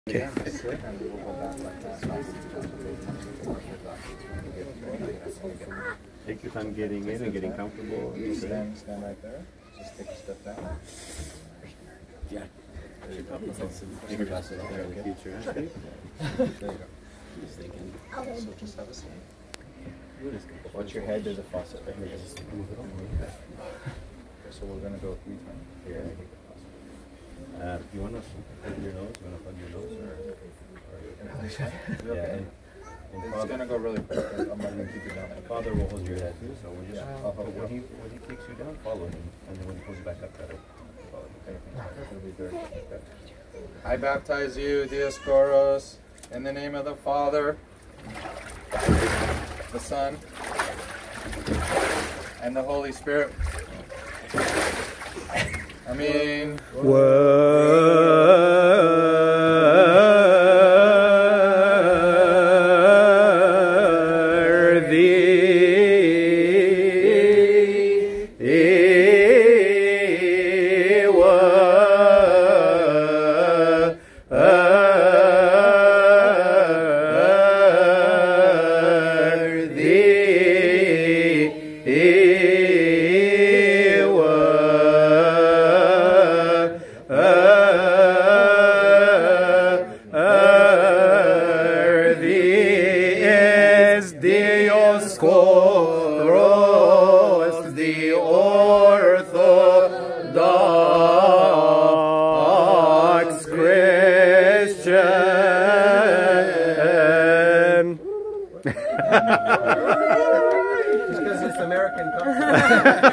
Okay. Take your time getting in and getting comfortable. Stand right there. Just take a step down. Yeah. Take your glasses out there in the future. Huh? There you go. Just thinking. So just have a seat. Watch your head. There's a faucet right here. Just move it over. So we're gonna go 3 times. Here. You want to plug your nose? You want to plug your nose or Yeah. It's gonna go really quick. I'm not gonna keep you down. The Father will hold your head. So we just when he kicks you down, follow him, and then when he pulls you back up, that'll follow him. I baptize you, Dioscoros, in the name of the Father, the Son, and the Holy Spirit. I mean, Dioscoros, the Orthodox Christian. Because it's American culture.